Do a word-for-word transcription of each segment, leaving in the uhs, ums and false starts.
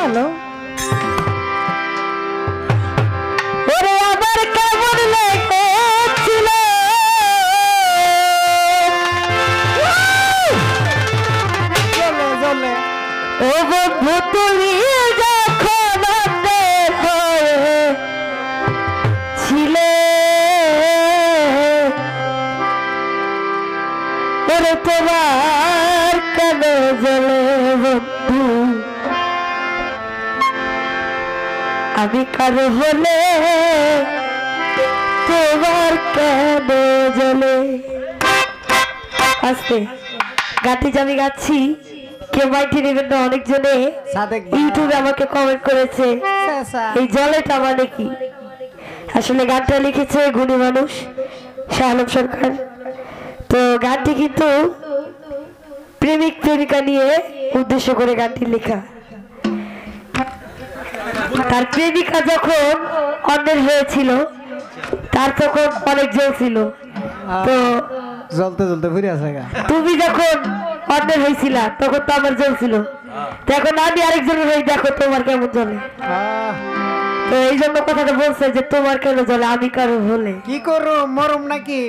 hello ওরে আবার কেমন লেগেছিল চলে চলে ও বন্ধু তুমি যখন অন্ধের হয়েছিলে ওরে তোমার কেন জ্বলে বন্ধু আমি কারো হলে তোমার কেন জ্বলে আস্তে গাতে আমি গাচ্ছি কেউ মাইটি নেবেন না অনেকজনে ইউটিউবে আমাকে কমেন্ট করেছে এই জলেটা মানে কি আসলে গানটা লিখেছে গুণী মানুষ শাহ আলম সরকার তো গানটি কিন্তু প্রেমিক প্রেমিকা নিয়ে উদ্দেশ্য করে গানটি লেখা তার প্রেমিকা যখন অন্যের হয়েছিল তার তখন অনেক জল ছিল তো জ্বলতে জ্বলতে ফিরে আসে তুমি যখন অন্যের হয়েছিল তখন তো আমার জল ছিল তো এখন আমি আরেকজনের হয়ে দেখো তোমার কেমন জ্বলে তো এই জন্য কথাটা বলছে যে তোমার কেন জ্বলে আমি কারো হলে কি করো মরম নাকি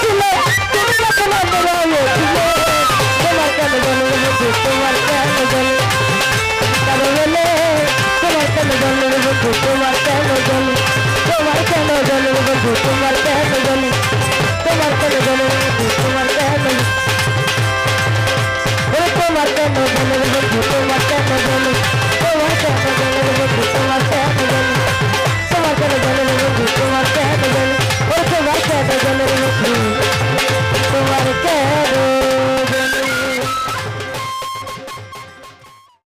তোমার কেন বন্ধু তোমার